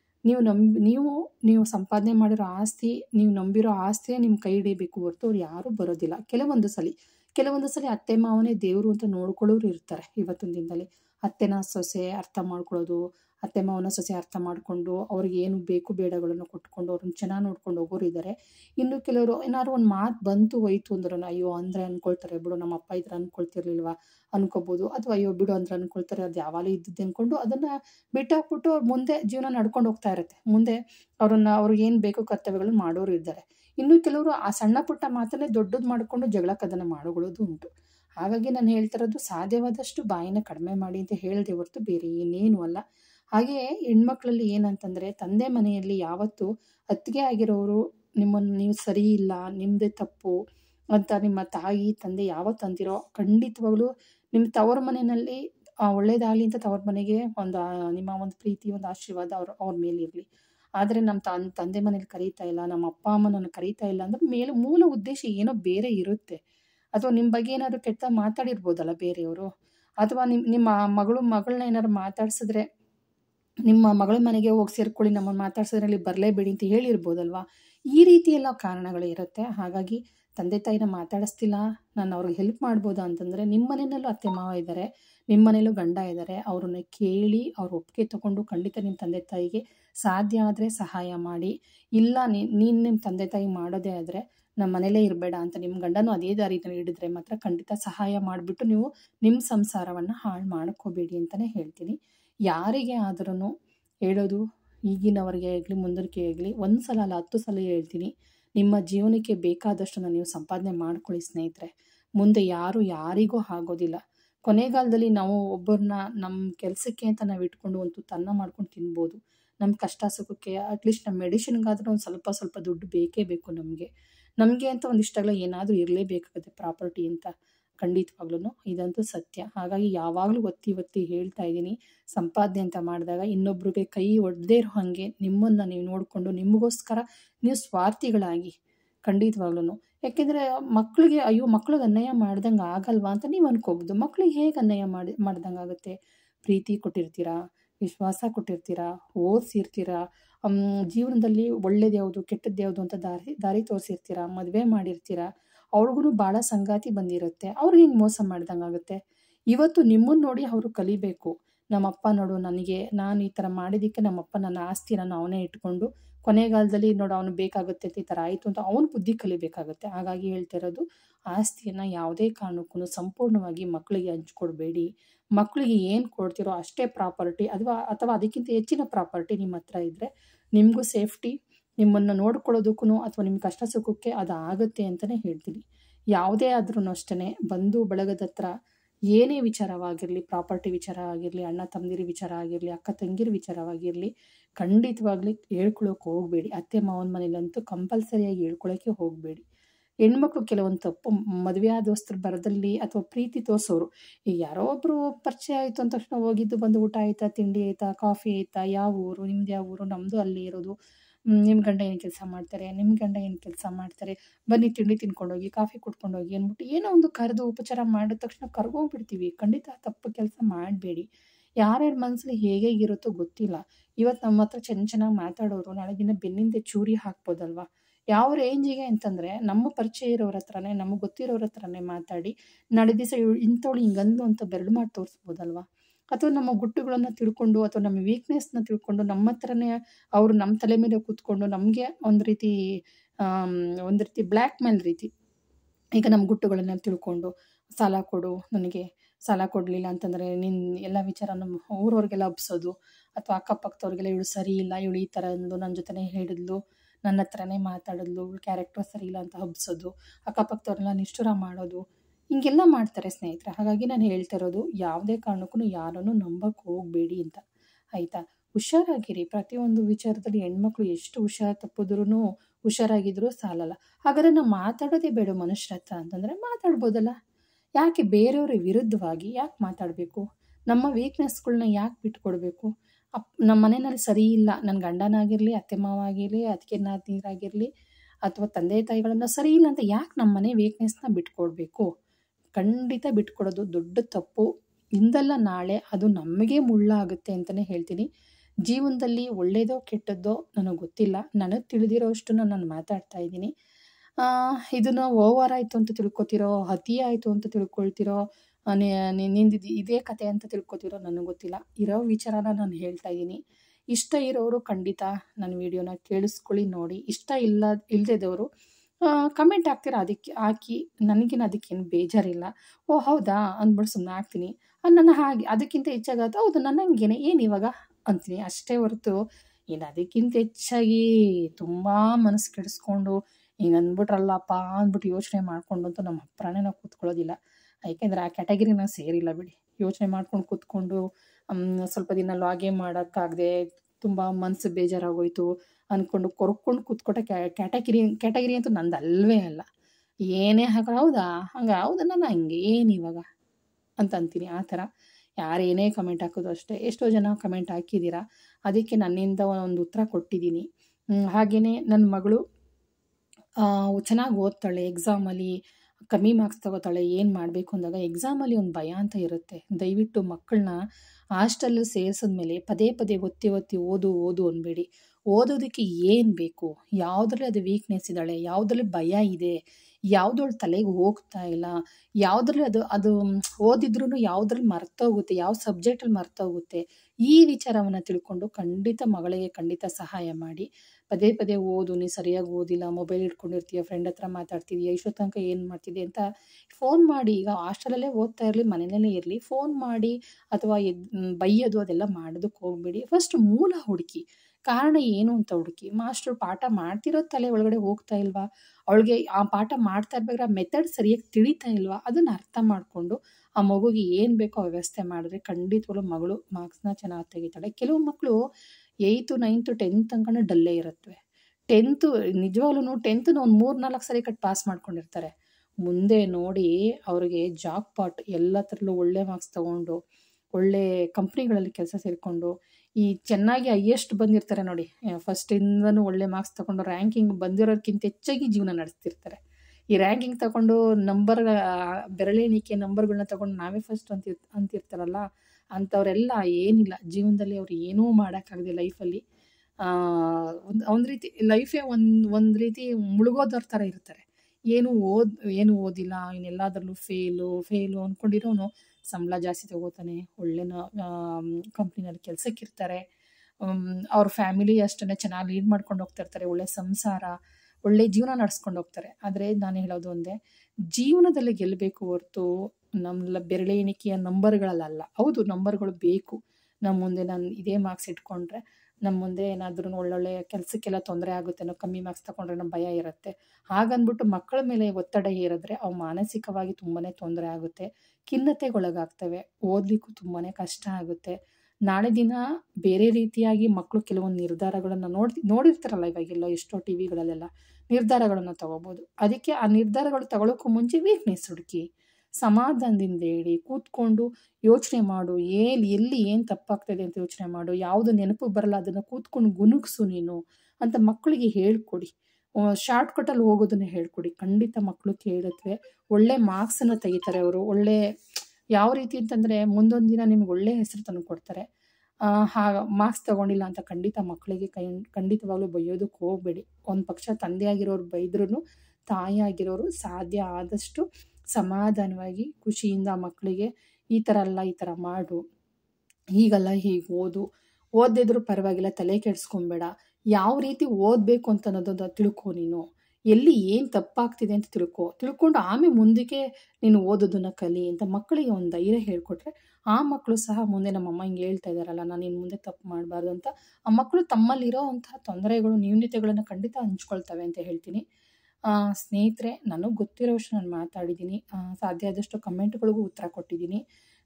ನೀವು ಸಂಪಾದನೆ ಮಾಡಿರೋ ಆಸ್ತಿ, ನೀವು ನಂಬಿರೋ ಆಸ್ತಿಯೇ ನಿಮ್ಮ ಕೈ ಹಿಡಿಬೇಕು ಹೊರತು ಅವ್ರು ಯಾರೂ ಬರೋದಿಲ್ಲ. ಕೆಲವೊಂದು ಸಲ ಅತ್ತೆ ಮಾವನೇ ದೇವರು ಅಂತ ನೋಡ್ಕೊಳ್ಳೋರು ಇರ್ತಾರೆ. ಇವತ್ತಿನ ದಿನದಲ್ಲಿ ಅತ್ತೆನ ಸೊಸೆ ಅರ್ಥ ಮಾಡ್ಕೊಳ್ಳೋದು, ಅತ್ತೆ ಮಾವನ ಸೊಸೆ ಅರ್ಥ ಮಾಡಿಕೊಂಡು ಅವ್ರಿಗೆ ಏನು ಬೇಕು ಬೇಡಗಳನ್ನು ಕೊಟ್ಕೊಂಡು ಅವ್ರನ್ನ ಚೆನ್ನಾಗಿ ನೋಡ್ಕೊಂಡು ಹೋಗೋರು ಇದ್ದಾರೆ. ಇನ್ನು ಕೆಲವರು ಏನಾದ್ರು ಒಂದು ಮಾತು ಬಂತು ಹೋಯ್ತು ಅಂದ್ರೂ ಅಯ್ಯೋ ಅಂದರೆ ಅಂದ್ಕೊಳ್ತಾರೆ, ಬಿಡು ನಮ್ಮ ಅಪ್ಪ ಇದ್ರೆ ಅಂದ್ಕೊಳ್ತಿರ್ಲಿಲ್ವ ಅನ್ಕೋಬೋದು, ಅಥವಾ ಅಯ್ಯೋ ಬಿಡು ಅಂದ್ರೆ ಅಂದ್ಕೊಳ್ತಾರೆ, ಅದು ಯಾವಾಗಲೂ ಇದ್ದದ್ದು ಅಂದ್ಕೊಂಡು ಅದನ್ನು ಬಿಟ್ಟಾಕ್ಬಿಟ್ಟು ಅವ್ರು ಮುಂದೆ ಜೀವನ ನಡ್ಕೊಂಡು ಹೋಗ್ತಾ ಇರುತ್ತೆ. ಮುಂದೆ ಅವ್ರಿಗೆ ಏನು ಬೇಕು ಕರ್ತವ್ಯಗಳನ್ನು ಮಾಡೋರು ಇದ್ದಾರೆ. ಇನ್ನು ಕೆಲವರು ಆ ಸಣ್ಣ ಪುಟ್ಟ ಮಾತನ್ನೇ ದೊಡ್ಡದು ಮಾಡಿಕೊಂಡು ಜಗಳ ಕದನ ಮಾಡೋದು ಉಂಟು. ಹಾಗಾಗಿ ನಾನು ಹೇಳ್ತಿರೋದು, ಸಾಧ್ಯವಾದಷ್ಟು ಬಾಯಿನ ಕಡಿಮೆ ಮಾಡಿ ಅಂತ ಹೇಳಿದೆ ಹೊರತು ಬೇರೆ ಏನೇನು ಅಲ್ಲ. ಹಾಗೆಯೇ ಹೆಣ್ಮಕ್ಳಲ್ಲಿ ಏನಂತಂದರೆ, ತಂದೆ ಮನೆಯಲ್ಲಿ ಯಾವತ್ತೂ ಅತ್ತಿಗೆ ಆಗಿರೋರು ನಿಮ್ಮನ್ನು ನೀವು ಸರಿ ಇಲ್ಲ, ನಿಮ್ಮದೇ ತಪ್ಪು ಅಂತ ನಿಮ್ಮ ತಾಯಿ ತಂದೆ ಯಾವತ್ತು ಅಂದಿರೋ, ಖಂಡಿತವಾಗ್ಲೂ ನಿಮ್ಮ ತವರ ಮನೆಯಲ್ಲಿ ಒಳ್ಳೇದಾಗಲಿ ಅಂತ ತವರ ಮನೆಗೆ ನಿಮ್ಮ ಒಂದು ಪ್ರೀತಿ, ಒಂದು ಆಶೀರ್ವಾದ ಅವ್ರ ಮೇಲೆ ಇರಲಿ. ಆದರೆ ನಮ್ಮ ತಂದೆ ಮನೇಲಿ ಕರೀತಾ ಇಲ್ಲ, ನಮ್ಮ ಅಪ್ಪ ಅಮ್ಮ ನನ್ನ ಕರೀತಾ ಇಲ್ಲ ಅಂದ್ರೆ ಮೂಲ ಉದ್ದೇಶ ಏನೋ ಬೇರೆ ಇರುತ್ತೆ. ಅಥವಾ ನಿಮ್ಮ ಬಗ್ಗೆ ಏನಾದರೂ ಕೆಟ್ಟ ಮಾತಾಡಿರ್ಬೋದಲ್ಲ ಬೇರೆಯವರು, ಅಥವಾ ನಿಮ್ಮ ಮಗಳನ್ನ ಏನಾದ್ರು ಮಾತಾಡ್ಸಿದ್ರೆ, ನಿಮ್ಮ ಮಗಳ ಮನೆಗೆ ಹೋಗಿ ಸೇರ್ಕೊಳ್ಳಿ, ನಮ್ಮನ್ನು ಮಾತಾಡ್ಸೋದ್ರಲ್ಲಿ ಬರಲೇಬೇಡಿ ಅಂತ ಹೇಳಿರ್ಬೋದಲ್ವಾ. ಈ ರೀತಿ ಎಲ್ಲ ಕಾರಣಗಳು ಇರುತ್ತೆ. ಹಾಗಾಗಿ ತಂದೆ ತಾಯಿನ ಮಾತಾಡಿಸ್ತಿಲ್ಲ, ನಾನು ಅವ್ರಿಗೆ ಹೆಲ್ಪ್ ಮಾಡ್ಬೋದಾ ಅಂತಂದರೆ, ನಿಮ್ಮ ಮನೆಯಲ್ಲೂ ಅತ್ತೆ ಮಾವ ಇದ್ದಾರೆ, ನಿಮ್ಮ ಮನೇಲೂ ಗಂಡ ಇದ್ದಾರೆ, ಅವ್ರನ್ನ ಕೇಳಿ ಅವ್ರ ಒಪ್ಪಿಗೆ ತೊಗೊಂಡು ಖಂಡಿತ ನಿಮ್ಮ ತಂದೆ ತಾಯಿಗೆ ಸಾಧ್ಯ ಆದರೆ ಸಹಾಯ ಮಾಡಿ. ಇಲ್ಲ ನೀನು ನಿಮ್ಮ ತಂದೆ ತಾಯಿ ಮಾಡೋದೇ ಆದರೆ ನಮ್ಮ ಮನೇಲೇ ಇರಬೇಡ ಅಂತ ನಿಮ್ಮ ಗಂಡನೂ ಅದೇ ದಾರಿನ ಹಿಡಿದ್ರೆ ಮಾತ್ರ ಖಂಡಿತ ಸಹಾಯ ಮಾಡಿಬಿಟ್ಟು ನೀವು ನಿಮ್ಮ ಸಂಸಾರವನ್ನು ಹಾಳು ಮಾಡ್ಕೋಬೇಡಿ ಅಂತಲೇ ಹೇಳ್ತೀನಿ. ಯಾರಿಗೆ ಆದ್ರೂ ಹೇಳೋದು, ಈಗಿನವರಿಗೆ ಆಗಲಿ ಮುಂದಕ್ಕೆ ಆಗಲಿ, 1 ಸಲ ಅಲ್ಲ 10 ಸಲ ಹೇಳ್ತೀನಿ, ನಿಮ್ಮ ಜೀವನಕ್ಕೆ ಬೇಕಾದಷ್ಟನ್ನು ನೀವು ಸಂಪಾದನೆ ಮಾಡ್ಕೊಳ್ಳಿ ಸ್ನೇಹಿತರೆ. ಮುಂದೆ ಯಾರಿಗೂ ಆಗೋದಿಲ್ಲ. ಕೊನೆಗಾಲದಲ್ಲಿ ನಾವು ಒಬ್ಬರನ್ನ ನಮ್ಮ ಕೆಲಸಕ್ಕೆ ಅಂತ ನಾವು ಇಟ್ಕೊಂಡು ಒಂದು ತುತ್ತು ಮಾಡ್ಕೊಂಡು ತಿನ್ಬೋದು. ನಮ್ಮ ಕಷ್ಟ ಸುಖಕ್ಕೆ ಅಟ್ಲೀಸ್ಟ್ ನಮ್ಮ ಮೆಡಿಸಿನ್ಗಾದ್ರೂ ಒಂದು ಸ್ವಲ್ಪ ದುಡ್ಡು ಬೇಕೇ ಬೇಕು. ನಮಗೆ ಅಂತ ಒಂದಿಷ್ಟಾಗಲೂ ಏನಾದರೂ ಇರಲೇಬೇಕಾಗುತ್ತೆ ಪ್ರಾಪರ್ಟಿ ಅಂತ, ಖಂಡಿತವಾಗ್ಲೂ ಇದಂತೂ ಸತ್ಯ. ಹಾಗಾಗಿ ಯಾವಾಗಲೂ ಒತ್ತಿ ಹೇಳ್ತಾ ಇದ್ದೀನಿ, ಸಂಪಾದನೆ ಅಂತ ಮಾಡಿದಾಗ ಇನ್ನೊಬ್ರಿಗೆ ಕೈ ಒಡ್ದೇ ಇರೋ ಹಾಗೆ ನಿಮ್ಮನ್ನು ನೀವು ನೋಡಿಕೊಂಡು ನಿಮಗೋಸ್ಕರ ನೀವು ಸ್ವಾರ್ಥಿಗಳಾಗಿ, ಖಂಡಿತವಾಗ್ಲೂ. ಯಾಕೆಂದರೆ ಮಕ್ಕಳಿಗೆ ಅನ್ಯಾಯ ಮಾಡ್ದಂಗೆ ಆಗಲ್ವಾ ಅಂತ ನೀವು ಅನ್ಕೋಬೋದು. ಮಕ್ಕಳಿಗೆ ಹೇಗೆ ಅನ್ಯಾಯ ಮಾಡ್ದಂಗೆ ಆಗುತ್ತೆ? ಪ್ರೀತಿ ಕೊಟ್ಟಿರ್ತೀರಾ, ವಿಶ್ವಾಸ ಕೊಟ್ಟಿರ್ತೀರಾ, ಓದಿಸಿರ್ತೀರಾ, ಜೀವನದಲ್ಲಿ ಒಳ್ಳೇದು ಯಾವುದು ಕೆಟ್ಟದ್ದು ಯಾವುದು ಅಂತ ದಾರಿ ತೋರಿಸಿರ್ತೀರಾ, ಮದುವೆ ಮಾಡಿರ್ತೀರಾ, ಅವ್ರಿಗೂ ಭಾಳ ಸಂಗಾತಿ ಬಂದಿರುತ್ತೆ. ಅವ್ರಿಗೆ ಹಿಂಗೆ ಮೋಸ ಮಾಡ್ದಂಗೆ ಆಗುತ್ತೆ. ಇವತ್ತು ನಿಮ್ಮನ್ನು ನೋಡಿ ಅವರು ಕಲಿಬೇಕು. ನಮ್ಮಪ್ಪ ನೋಡು ನಾನು ಈ ಥರ ಮಾಡಿದ್ದಕ್ಕೆ ನಮ್ಮಪ್ಪ ನನ್ನ ಆಸ್ತಿನ ಅವನೇ ಇಟ್ಕೊಂಡು ಕೊನೆಗಾಲದಲ್ಲಿ ನೋಡು ಅವನು ಬೇಕಾಗುತ್ತೆ ಅಂತ ಈ ಥರ ಆಯಿತು ಅಂತ ಅವನು ಬುದ್ಧಿ ಕಲಿಬೇಕಾಗುತ್ತೆ. ಹಾಗಾಗಿ ಹೇಳ್ತಾ ಇರೋದು, ಆಸ್ತಿಯನ್ನು ಯಾವುದೇ ಕಾರಣಕ್ಕೂ ಸಂಪೂರ್ಣವಾಗಿ ಮಕ್ಕಳಿಗೆ ಹಂಚ್ಕೊಡ್ಬೇಡಿ. ಮಕ್ಕಳಿಗೆ ಏನು ಕೊಡ್ತಿರೋ ಅಷ್ಟೇ ಪ್ರಾಪರ್ಟಿ ಅಥವಾ ಅದಕ್ಕಿಂತ ಹೆಚ್ಚಿನ ಪ್ರಾಪರ್ಟಿ ನಿಮ್ಮ ಹತ್ರ ಇದ್ದರೆ ನಿಮಗೂ ಸೇಫ್ಟಿ, ನಿಮ್ಮನ್ನು ನೋಡ್ಕೊಳ್ಳೋದಕ್ಕೂ ಅಥವಾ ನಿಮ್ಮ ಕಷ್ಟ ಸುಖಕ್ಕೆ ಅದು ಆಗುತ್ತೆ ಅಂತಲೇ ಹೇಳ್ತೀನಿ. ಯಾವುದೇ ಆದ್ರೂ ಅಷ್ಟೇ ಬಂಧು ಬಳಗದ ಹತ್ರ ಏನೇ ವಿಚಾರವಾಗಿರಲಿ, ಪ್ರಾಪರ್ಟಿ ವಿಚಾರ ಆಗಿರಲಿ, ಅಣ್ಣ ತಮ್ಮದಿರ ವಿಚಾರ ಆಗಿರಲಿ, ಅಕ್ಕ ತಂಗಿರ ವಿಚಾರವಾಗಿರಲಿ, ಖಂಡಿತವಾಗ್ಲಿ ಹೇಳ್ಕೊಳಕ್ಕೆ ಹೋಗಬೇಡಿ. ಅತ್ತೆ ಮಾವನ ಮನೇಲಂತೂ ಕಂಪಲ್ಸರಿಯಾಗಿ ಹೇಳ್ಕೊಳಕ್ಕೆ ಹೋಗಬೇಡಿ. ಹೆಣ್ಮಕ್ಳು ಕೆಲವೊಂದು ತಪ್ಪು ಮದುವೆ ಆದೋಸ್ತ್ರ ಬರದಲ್ಲಿ ಅಥವಾ ಪ್ರೀತಿ ತೋರಿಸೋರು, ಈಗ ಯಾರೋ ಒಬ್ಬರು ಪರಿಚಯ ಆಯಿತು ಅಂದ ತಕ್ಷಣ ಹೋಗಿದ್ದು ಬಂದು ಊಟ ಆಯಿತಾ, ತಿಂಡಿ ಆಯಿತಾ, ಕಾಫಿ ಆಯಿತಾ, ಯಾವ ಊರು, ನಿಮ್ದು ಯಾವ ಊರು, ನಮ್ಮದು ಅಲ್ಲೇ ಇರೋದು, ನಿಮ್ಮ ಗಂಡ ಏನು ಕೆಲಸ ಮಾಡ್ತಾರೆ, ನಿಮ್ಮ ಗಂಡ ಏನು ಕೆಲಸ ಮಾಡ್ತಾರೆ, ಬನ್ನಿ ತಿಂಡಿ ತಿನ್ಕೊಂಡೋಗಿ, ಕಾಫಿ ಕುಡ್ಕೊಂಡೋಗಿ ಅಂದ್ಬಿಟ್ಟು ಏನೋ ಒಂದು ಕರೆದು ಉಪಚಾರ ಮಾಡಿದ ತಕ್ಷಣ ಕರ್ಗೋಗ್ಬಿಡ್ತೀವಿ. ಖಂಡಿತ ತಪ್ಪು ಕೆಲಸ ಮಾಡಬೇಡಿ. ಯಾರ್ಯಾರ ಮನಸ್ಸಲ್ಲಿ ಹೇಗಿರುತ್ತೋ ಗೊತ್ತಿಲ್ಲ. ಇವತ್ತು ನಮ್ಮ ಹತ್ರ ಚೆನ್ನಾಗಿ ಮಾತಾಡೋರು ನಾಳೆ ದಿನ ಬೆನ್ನಿಂದೆ ಚೂರಿ ಹಾಕ್ಬೋದಲ್ವಾ. ಯಾವ ರೇಂಜಿಗೆ ಅಂತಂದರೆ, ನಮ್ಮ ಪರಿಚಯ ಇರೋರ ಹತ್ರನೇ, ನಮಗೆ ಗೊತ್ತಿರೋರ ಹತ್ರನೇ ಮಾತಾಡಿ ನಾಳೆ ದಿವಸ ಇಂಥವಳು ಹಿಂಗಂದು ಅಂತ ಬೆರಳು ಮಾಡಿ ತೋರಿಸ್ಬೋದಲ್ವಾ. ಅಥವಾ ನಮ್ಮ ಗುಟ್ಟುಗಳನ್ನು ತಿಳ್ಕೊಂಡು ಅಥವಾ ನಮ್ಮ ವೀಕ್ನೆಸ್ನ ತಿಳ್ಕೊಂಡು ನಮ್ಮ ಹತ್ರನೇ ಅವರು ನಮ್ಮ ತಲೆ ಮೇಲೆ ಕೂತ್ಕೊಂಡು ನಮಗೆ ಒಂದು ರೀತಿ ಬ್ಲ್ಯಾಕ್ ಮೇಲ್ ರೀತಿ, ಈಗ ನಮ್ಮ ಗುಟ್ಟುಗಳನ್ನ ತಿಳ್ಕೊಂಡು ಸಾಲ ಕೊಡು, ನನಗೆ ಸಾಲ ಕೊಡಲಿಲ್ಲ ಅಂತಂದರೆ ನಿನ್ನ ಎಲ್ಲ ವಿಚಾರ ನಮ್ಮ ಊರವ್ರಿಗೆಲ್ಲ ಹಬ್ಸೋದು, ಅಥವಾ ಅಕ್ಕಪಕ್ಕದವ್ರಿಗೆಲ್ಲ ಇವಳು ಸರಿ ಇಲ್ಲ, ಇವಳು ಈ ಥರ ಅಂದು ನನ್ನ ಜೊತೆನೇ ಹೇಳಿದ್ಲು, ನನ್ನ ಹತ್ರನೇ ಮಾತಾಡಿದ್ಲು, ಇವಳು ಕ್ಯಾರೆಕ್ಟರ್ ಸರಿ ಇಲ್ಲ ಅಂತ ಹಬ್ಸೋದು, ಅಕ್ಕಪಕ್ಕದವ್ರನ್ನ ನಿಷ್ಠುರ ಮಾಡೋದು, ಹಿಂಗೆಲ್ಲ ಮಾಡ್ತಾರೆ ಸ್ನೇಹಿತರೆ. ಹಾಗಾಗಿ ನಾನು ಹೇಳ್ತಾ ಇರೋದು, ಯಾವುದೇ ಕಾರಣಕ್ಕೂ ಯಾರನ್ನು ನಂಬಕ್ಕೆ ಹೋಗಬೇಡಿ ಅಂತ, ಆಯಿತಾ. ಹುಷಾರಾಗಿರಿ. ಪ್ರತಿಯೊಂದು ವಿಚಾರದಲ್ಲಿ ಹೆಣ್ಮಕ್ಳು ಎಷ್ಟು ಹುಷಾರು ತಪ್ಪಿದ್ರೂ ಹುಷಾರಾಗಿದ್ರೂ ಸಾಲಲ್ಲ. ಹಾಗಾದರೆ ನಾವು ಮಾತಾಡೋದೇ ಬೇಡ ಮನುಷ್ಯರ ಹತ್ರ ಅಂತಂದರೆ ಮಾತಾಡ್ಬೋದಲ್ಲ. ಯಾಕೆ ಬೇರೆಯವ್ರ ವಿರುದ್ಧವಾಗಿ ಯಾಕೆ ಮಾತಾಡಬೇಕು? ನಮ್ಮ ವೀಕ್ನೆಸ್ಗಳನ್ನ ಯಾಕೆ ಬಿಟ್ಕೊಡ್ಬೇಕು? ನಮ್ಮ ಮನೆಯಲ್ಲಿ ಸರಿ ಇಲ್ಲ, ನನ್ನ ಗಂಡನಾಗಿರಲಿ, ಅತ್ತೆ ಮಾವ ಆಗಿರಲಿ, ಅದಕ್ಕೆ ನೀರಾಗಿರಲಿ, ಅಥವಾ ತಂದೆ ತಾಯಿಗಳನ್ನ ಸರಿ ಇಲ್ಲ ಅಂತ ಯಾಕೆ ನಮ್ಮ ಮನೆ ವೀಕ್ನೆಸ್ನ ಬಿಟ್ಕೊಡ್ಬೇಕು? ಖಂಡಿತ ಬಿಟ್ಕೊಡೋದು ದೊಡ್ಡ ತಪ್ಪು. ಇಂದಲ್ಲ ನಾಳೆ ಅದು ನಮಗೆ ಮುಳ್ಳಾಗುತ್ತೆ ಅಂತಲೇ ಹೇಳ್ತೀನಿ. ಜೀವನದಲ್ಲಿ ಒಳ್ಳೆಯದೋ ಕೆಟ್ಟದ್ದೋ ನನಗೆ ಗೊತ್ತಿಲ್ಲ, ನನಗೆ ತಿಳಿದಿರೋ ಅಷ್ಟನ್ನು ನಾನು ಮಾತಾಡ್ತಾ ಇದ್ದೀನಿ. ಇದನ್ನು ಓವರ್ ಆಯಿತು ಅಂತ ತಿಳ್ಕೊತಿರೋ, ಅತಿ ಆಯಿತು ಅಂತ ತಿಳ್ಕೊಳ್ತಿರೋ, ನಿಂದಿದ್ದು ಇದೇ ಕತೆ ಅಂತ ತಿಳ್ಕೊತಿರೋ ನನಗೆ ಗೊತ್ತಿಲ್ಲ. ಇರೋ ವಿಚಾರನ ನಾನು ಹೇಳ್ತಾ ಇದ್ದೀನಿ. ಇಷ್ಟ ಇರೋರು ಖಂಡಿತ ನನ್ನ ವಿಡಿಯೋನ ಕೇಳಿಸ್ಕೊಳ್ಳಿ, ನೋಡಿ. ಇಷ್ಟ ಇಲ್ಲದವರು ಕಮೆಂಟ್ ಹಾಕ್ತೀರಾ, ಅದಕ್ಕೆ ಹಾಕಿ, ನನಗೇನು ಅದಕ್ಕೇನು ಬೇಜಾರಿಲ್ಲ. ಓ ಹೌದಾ ಅಂದ್ಬಿಟ್ಟು ಸುಮ್ಮನೆ ಹಾಕ್ತೀನಿ. ನನ್ನ ಹಾಗೆ ಅದಕ್ಕಿಂತ ಹೆಚ್ಚಾಗತ್ತೆ, ಹೌದು ನನ್ನ ಹಂಗೇನೆ ಏನು ಇವಾಗ ಅಂತೀನಿ ಅಷ್ಟೇ ಹೊರತು, ಏನು ಅದಕ್ಕಿಂತ ಹೆಚ್ಚಾಗಿ ತುಂಬ ಮನಸ್ಸು ಕೆಡಿಸ್ಕೊಂಡು ಹಿಂಗೆ ಅಂದ್ಬಿಟ್ರಲ್ಲಪ್ಪ ಅಂದ್ಬಿಟ್ಟು ಯೋಚನೆ ಮಾಡ್ಕೊಂಡಂತೂ ನಮ್ಮ ಹತ್ರನೇ ನಾವು ಕೂತ್ಕೊಳ್ಳೋದಿಲ್ಲ. ಯಾಕೆಂದರೆ ಆ ಕ್ಯಾಟಗಿರಿ ನಾವು ಸೇರಿಲ್ಲ ಬಿಡಿ. ಯೋಚನೆ ಮಾಡ್ಕೊಂಡು ಕೂತ್ಕೊಂಡು ಸ್ವಲ್ಪ ದಿನ ಲಾಗೇ ಮಾಡೋಕ್ಕಾಗದೆ ತುಂಬ ಮನಸ್ಸು ಬೇಜಾರಾಗೋಯ್ತು ಅಂದ್ಕೊಂಡು ಕೊರ್ಕೊಂಡು ಕೂತ್ಕೊಟ್ಟೆ ಕ್ಯಾಟಗಿರಿ ಅಂತೂ ನಂದು ಅಲ್ವೇ ಅಲ್ಲ. ಏನೇ ಹೌದಾ ಹೌದಾ ನಾನು ಹಂಗೆ ಏನು ಇವಾಗ ಅಂತ ಅಂತೀನಿ. ಆ ಥರ ಯಾರೇನೇ ಕಮೆಂಟ್ ಹಾಕೋದು ಅಷ್ಟೇ. ಎಷ್ಟೋ ಜನ ಕಮೆಂಟ್ ಹಾಕಿದ್ದೀರಾ, ಅದಕ್ಕೆ ನನ್ನಿಂದ ಒಂದು ಉತ್ತರ ಕೊಟ್ಟಿದ್ದೀನಿ. ಹಾಗೆಯೇ ನನ್ನ ಮಗಳು ಚೆನ್ನಾಗಿ ಓದ್ತಾಳೆ, ಎಕ್ಸಾಮಲ್ಲಿ ಕಮ್ಮಿ ಮಾರ್ಕ್ಸ್ ತಗೋತಾಳೆ, ಏನು ಮಾಡಬೇಕು ಅಂದಾಗ ಎಕ್ಸಾಮಲ್ಲಿ ಒಂದು ಭಯ ಅಂತ ಇರುತ್ತೆ. ದಯವಿಟ್ಟು ಮಕ್ಕಳನ್ನ ಹಾಸ್ಟೆಲ್ ಸೇರಿಸಿದ್ಮೇಲೆ ಪದೇ ಒತ್ತಿ ಓದು ಅನ್ಬೇಡಿ. ಓದೋದಕ್ಕೆ ಏನು ಬೇಕು, ಯಾವುದ್ರಲ್ಲಿ ಅದು ವೀಕ್ನೆಸ್ ಇದ್ದಾಳೆ, ಯಾವುದ್ರಲ್ಲಿ ಭಯ ಇದೆ, ಯಾವುದೊಳು ತಲೆಗೆ ಹೋಗ್ತಾ ಇಲ್ಲ, ಯಾವುದ್ರಲ್ಲಿ ಅದು ಓದಿದ್ರೂ ಯಾವುದ್ರಲ್ಲಿ ಮರ್ತೋಗುತ್ತೆ, ಯಾವ ಸಬ್ಜೆಕ್ಟಲ್ಲಿ ಮರ್ತೋಗುತ್ತೆ, ಈ ವಿಚಾರವನ್ನು ತಿಳ್ಕೊಂಡು ಖಂಡಿತ ಮಗಳಿಗೆ ಖಂಡಿತ ಸಹಾಯ ಮಾಡಿ. ಪದೇ ಓದು, ನೀ ಸರಿಯಾಗಿ ಓದಿಲ್ಲ, ಮೊಬೈಲ್ ಇಟ್ಕೊಂಡಿರ್ತೀಯ, ಫ್ರೆಂಡ್ ಹತ್ರ ಮಾತಾಡ್ತಿದೀಯ, ಇಷ್ಟೊತ್ತು ತನಕ ಏನು ಮಾಡ್ತಿದ್ದೆ ಅಂತ ಫೋನ್ ಮಾಡಿ. ಈಗ ಹಾಸ್ಟೆಲಲ್ಲೇ ಓದ್ತಾ ಇರಲಿ, ಮನೆಯಲ್ಲೇ ಇರಲಿ, ಫೋನ್ ಮಾಡಿ ಅಥವಾ ಬೈಯೋದು ಅದೆಲ್ಲ ಮಾಡೋದಕ್ಕೆ ಹೋಗಬೇಡಿ. ಫಸ್ಟ್ ಮೂಲ ಹುಡುಕಿ, ಕಾರಣ ಏನು ಅಂತ ಹುಡುಕಿ. ಮಾಸ್ಟ್ರು ಪಾಠ ಮಾಡ್ತಿರೋ ತಲೆ ಒಳಗಡೆ ಹೋಗ್ತಾ ಇಲ್ವಾ, ಅವಳಿಗೆ ಆ ಪಾಠ ಮಾಡ್ತಾ ಇರ್ಬೇಕಾದ್ರೆ ಆ ಮೆಥಡ್ ಸರಿಯಾಗಿ ತಿಳಿತಾ ಇಲ್ವಾ, ಅದನ್ನು ಅರ್ಥ ಮಾಡಿಕೊಂಡು ಆ ಮಗುಗೆ ಏನು ಬೇಕೋ ವ್ಯವಸ್ಥೆ ಮಾಡಿದ್ರೆ ಖಂಡಿತವಾಗ್ಲೂ ಮಗಳು ಮಾರ್ಕ್ಸ್ನ ಚೆನ್ನಾಗಿ ತೆಗಿತಾಳೆ. ಕೆಲವು ಮಕ್ಕಳು 8th 9th 10th ತನಕ ಡಲ್ಲೇ ಇರುತ್ತವೆ. 10th ನಿಜವಾಗ್ಲೂ 10th ಒಂದು 3-4 ಸರಿ ಪಾಸ್ ಮಾಡ್ಕೊಂಡಿರ್ತಾರೆ. ಮುಂದೆ ನೋಡಿ ಅವ್ರಿಗೆ ಜಾಕ್ ಪಾಟ್, ಎಲ್ಲ ಥರಲ್ಲೂ ಒಳ್ಳೆ ಮಾರ್ಕ್ಸ್ ತೊಗೊಂಡು ಒಳ್ಳೆ ಕಂಪ್ನಿಗಳಲ್ಲಿ ಕೆಲಸ ಸೇರಿಕೊಂಡು ಈ ಚೆನ್ನಾಗಿ ಹೈಯೆಸ್ಟ್ ಬಂದಿರ್ತಾರೆ ನೋಡಿ, ಫಸ್ಟಿಂದನೂ ಒಳ್ಳೆ ಮಾರ್ಕ್ಸ್ ತೊಗೊಂಡು ರ್ಯಾಂಕಿಂಗ್ ಬಂದಿರೋದಕ್ಕಿಂತ ಹೆಚ್ಚಾಗಿ ಜೀವನ ನಡೆಸ್ತಿರ್ತಾರೆ. ಈ ರ್ಯಾಂಕಿಂಗ್ ತಗೊಂಡು ಬೆರಳೆಣಿಕೆ ನಂಬರ್ಗಳನ್ನ ತೊಗೊಂಡು ನಾವೇ ಫಸ್ಟ್ ಅಂತಿರ್ತಾರಲ್ಲ, ಅಂಥವರೆಲ್ಲ ಏನಿಲ್ಲ ಜೀವನದಲ್ಲಿ. ಅವ್ರು ಏನೂ ಮಾಡೋಕ್ಕಾಗದೆ ಲೈಫಲ್ಲಿ ಒಂದು ರೀತಿ ಲೈಫೇ ಒಂದು ರೀತಿ ಮುಳುಗೋದವ್ರ ಥರ ಇರ್ತಾರೆ. ಏನು ಓದಿಲ್ಲ, ಇನ್ನೆಲ್ಲದರಲ್ಲೂ ಫೇಲು ಅಂದ್ಕೊಂಡಿರೋನು ಸಂಬಳ ಜಾಸ್ತಿ ತಗೋತಾನೆ, ಒಳ್ಳೆ ಕಂಪ್ನಿನಲ್ಲಿ ಕೆಲಸಕ್ಕಿರ್ತಾರೆ, ಅವ್ರ ಫ್ಯಾಮಿಲಿ ಅಷ್ಟೇ ಚೆನ್ನಾಗಿ ಲೀಡ್ ಮಾಡ್ಕೊಂಡು ಹೋಗ್ತಿರ್ತಾರೆ, ಒಳ್ಳೆ ಸಂಸಾರ, ಒಳ್ಳೆ ಜೀವನ ನಡೆಸ್ಕೊಂಡು ಹೋಗ್ತಾರೆ. ಆದರೆ ನಾನು ಹೇಳೋದು ಒಂದೇ, ಜೀವನದಲ್ಲಿ ಗೆಲ್ಲಬೇಕು ಹೊರತು ನಮ್ಮ ಬೆರಳೆ ಎಣಿಕೆಯ ನಂಬರ್ಗಳಲ್ಲ. ಹೌದು, ನಂಬರ್ಗಳು ಬೇಕು. ನಮ್ಮ ಮುಂದೆ ನಾನು ಇದೇ ಮಾರ್ಕ್ಸ್ ಇಟ್ಕೊಂಡ್ರೆ ನಮ್ಮ ಮುಂದೆ ಏನಾದ್ರೂ ಒಳ್ಳೊಳ್ಳೆ ಕೆಲಸಕ್ಕೆಲ್ಲ ತೊಂದರೆ ಆಗುತ್ತೆ ಅನ್ನೋ, ಕಮ್ಮಿ ಮಾರ್ಕ್ಸ್ ತಗೊಂಡ್ರೆ ನಮ್ಮ ಭಯ ಇರುತ್ತೆ. ಹಾಗಂದ್ಬಿಟ್ಟು ಮಕ್ಕಳ ಮೇಲೆ ಒತ್ತಡ ಹೇರಿದ್ರೆ ಅವು ಮಾನಸಿಕವಾಗಿ ತುಂಬಾ ತೊಂದರೆ ಆಗುತ್ತೆ, ಖಿನ್ನತೆಗೊಳಗಾಗ್ತವೆ, ಓದಲಿಕ್ಕೂ ತುಂಬಾ ಕಷ್ಟ ಆಗುತ್ತೆ. ನಾಳೆ ದಿನ ಬೇರೆ ರೀತಿಯಾಗಿ ಮಕ್ಕಳು ಕೆಲವೊಂದು ನಿರ್ಧಾರಗಳನ್ನು ನೋಡಿರ್ತಾರಲ್ಲ, ಇವಾಗೆಲ್ಲ ಎಷ್ಟೋ ಟಿ ವಿಗಳಲ್ಲೆಲ್ಲ ನಿರ್ಧಾರಗಳನ್ನು ತಗೋಬೋದು. ಅದಕ್ಕೆ ಆ ನಿರ್ಧಾರಗಳು ತಗೊಳ್ಳೋಕ್ಕೂ ಮುಂಚೆ ವೀಕ್ನೆಸ್ ಹುಡುಕಿ ಸಮಾಧಾನದಿಂದ ಹೇಳಿ, ಕೂತ್ಕೊಂಡು ಯೋಚನೆ ಮಾಡು, ಎಲ್ಲಿ ಏನು ತಪ್ಪಾಗ್ತದೆ ಅಂತ ಯೋಚನೆ ಮಾಡು, ಯಾವುದು ನೆನಪು ಬರಲ್ಲ ಅದನ್ನು ಕೂತ್ಕೊಂಡು ಗುನುಗ್ಸು ನೀನು ಅಂತ ಮಕ್ಕಳಿಗೆ ಹೇಳ್ಕೊಡಿ. ಶಾರ್ಟ್ಕಟಲ್ಲಿ ಹೋಗೋದನ್ನು ಹೇಳ್ಕೊಡಿ. ಖಂಡಿತ ಮಕ್ಕಳು ಕೇಳುತ್ತವೆ, ಒಳ್ಳೆ ಮಾರ್ಕ್ಸನ್ನು ತೆಗಿತಾರೆ ಅವರು. ಒಳ್ಳೆ ಯಾವ ರೀತಿ ಅಂತಂದರೆ ಮುಂದೊಂದು ದಿನ ನಿಮ್ಗೆ ಒಳ್ಳೆ ಹೆಸರು ತಂದು ಕೊಡ್ತಾರೆ. ಮಾರ್ಕ್ಸ್ ತಗೊಂಡಿಲ್ಲ ಅಂತ ಖಂಡಿತ ಮಕ್ಕಳಿಗೆ ಖಂಡಿತವಾಗ್ಲೂ ಬೈಯೋದಕ್ಕೆ ಹೋಗಬೇಡಿ. ಒಂದು ಪಕ್ಷ ತಂದೆಯಾಗಿರೋರು ಬೈದ್ರೂ ತಾಯಿಯಾಗಿರೋರು ಸಾಧ್ಯ ಆದಷ್ಟು ಸಮಾಧಾನವಾಗಿ ಖುಷಿಯಿಂದ ಮಕ್ಕಳಿಗೆ ಈ ಥರ ಅಲ್ಲ, ಈ ಥರ ಮಾಡು, ಹೀಗಲ್ಲ ಹೀಗೆ ಓದಿದ್ರು ಪರವಾಗಿಲ್ಲ, ತಲೆ ಕೆಡಿಸ್ಕೊಬೇಡ, ಯಾವ ರೀತಿ ಓದಬೇಕು ಅಂತ ಅನ್ನೋದನ್ನು ತಿಳ್ಕೊ, ನೀನು ಎಲ್ಲಿ ಏನು ತಪ್ಪಾಗ್ತಿದೆ ಅಂತ ತಿಳ್ಕೊಂಡು ಆಮೇಲೆ ಮುಂದಕ್ಕೆ ನೀನು ಓದೋದನ್ನು ಕಲಿ ಅಂತ ಮಕ್ಕಳಿಗೆ ಒಂದು ಧೈರ್ಯ ಹೇಳ್ಕೊಟ್ರೆ ಆ ಮಕ್ಕಳು ಸಹ ಮುಂದೆ ನಮ್ಮಮ್ಮ ಹಿಂಗೆ ಹೇಳ್ತಾ ಇದ್ದಾರಲ್ಲ, ನಾನು ಇನ್ನು ಮುಂದೆ ತಪ್ಪು ಮಾಡಬಾರ್ದು ಅಂತ ಆ ಮಕ್ಕಳು ತಮ್ಮಲ್ಲಿರೋ ಅಂತಹ ತೊಂದರೆಗಳು, ನ್ಯೂನತೆಗಳನ್ನು ಖಂಡಿತ ಹಂಚ್ಕೊಳ್ತವೆ ಅಂತ ಹೇಳ್ತೀನಿ. ಸ್ನೇಹಿತರೆ, ನನಗೆ ಗೊತ್ತಿರೋಷ್ಟು ನಾನು ಮಾತಾಡಿದ್ದೀನಿ. ಸಾಧ್ಯ ಆದಷ್ಟು ಕಮೆಂಟ್ಗಳಿಗೂ ಉತ್ತರ ಕೊಟ್ಟಿದ್ದೀನಿ.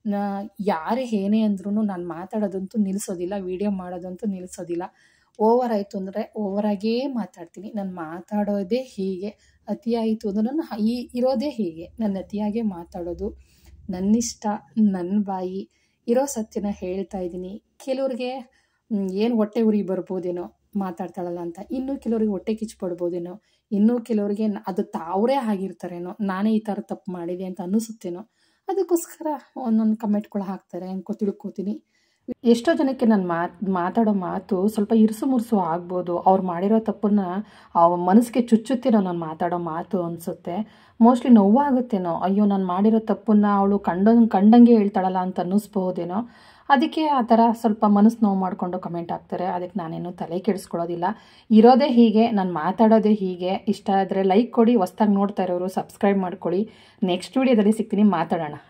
ಯಾರೇ ಏನೇ ಅಂದ್ರೂ ನಾನು ಮಾತಾಡೋದಂತೂ ನಿಲ್ಲಿಸೋದಿಲ್ಲ, ವಿಡಿಯೋ ಮಾಡೋದಂತೂ ನಿಲ್ಲಿಸೋದಿಲ್ಲ. ಓವರ್ ಆಯಿತು ಅಂದರೆ ಓವರಾಗೇ ಮಾತಾಡ್ತೀನಿ. ನಾನು ಮಾತಾಡೋದೇ ಹೀಗೆ, ಅತಿಯಾಯಿತು ಅಂದ್ರೆ ನಾನು ಇರೋದೇ ಹೀಗೆ, ನನ್ನ ಅತಿಯಾಗೇ ಮಾತಾಡೋದು. ನನ್ನಿಷ್ಟ, ನನ್ನ ಬಾಯಿ, ಇರೋ ಸತ್ಯನ ಹೇಳ್ತಾ ಇದ್ದೀನಿ. ಕೆಲವ್ರಿಗೆ ಏನು ಹೊಟ್ಟೆ ಉರಿ ಬರ್ಬೋದೇನೋ ಮಾತಾಡ್ತಾಳಲ್ಲ ಅಂತ, ಇನ್ನೂ ಕೆಲವ್ರಿಗೆ ಹೊಟ್ಟೆ ಕಿಚ್ಚು ಇನ್ನೂ ಕೆಲವರಿಗೆ ಅದು ತಾವರೇ ಆಗಿರ್ತಾರೇನೋ, ನಾನೇ ಈ ಥರ ತಪ್ಪು ಮಾಡಿದೆ ಅಂತ ಅನ್ನಿಸುತ್ತೇನೋ, ಅದಕ್ಕೋಸ್ಕರ ಒಂದೊಂದು ಕಮೆಂಟ್ಗಳು ಹಾಕ್ತಾರೆ ತಿಳ್ಕೊತೀನಿ. ಎಷ್ಟೋ ಜನಕ್ಕೆ ನಾನು ಮಾತಾಡೋ ಮಾತು ಸ್ವಲ್ಪ ಇರುಸು ಮುರುಸು ಆಗ್ಬೋದು. ಅವ್ರು ಮಾಡಿರೋ ತಪ್ಪನ್ನ ಮನಸ್ಸಿಗೆ ಚುಚ್ಚುತ್ತೇನೋ ನಾನು ಮಾತಾಡೋ ಮಾತು ಅನಿಸುತ್ತೆ. ಮೋಸ್ಟ್ಲಿ ನೋವಾಗುತ್ತೇನೋ, ಅಯ್ಯೋ ನಾನು ಮಾಡಿರೋ ತಪ್ಪನ್ನ ಅವಳು ಕಂಡಂಗೆ ಹೇಳ್ತಾಳಲ್ಲ ಅಂತ ಅನ್ನಿಸ್ಬೋದೇನೋ. ಅದಕ್ಕೆ ಆ ಥರ ಸ್ವಲ್ಪ ಮನಸ್ಸು ನೋವು ಮಾಡಿಕೊಂಡು ಕಮೆಂಟ್ ಹಾಕ್ತಾರೆ. ಅದಕ್ಕೆ ನಾನೇನು ತಲೆ ಕೆಡಿಸ್ಕೊಳ್ಳೋದಿಲ್ಲ. ಇರೋದೇ ಹೀಗೆ, ನಾನು ಮಾತಾಡೋದೇ ಹೀಗೆ. ಇಷ್ಟ ಆದರೆ ಲೈಕ್ ಕೊಡಿ, ಹೊಸ್ದಾಗಿ ನೋಡ್ತಾ ಇರೋರು ಸಬ್ಸ್ಕ್ರೈಬ್ ಮಾಡ್ಕೊಳ್ಳಿ. ನೆಕ್ಸ್ಟ್ ವೀಡಿಯೋದಲ್ಲಿ ಸಿಗ್ತೀನಿ, ಮಾತಾಡೋಣ.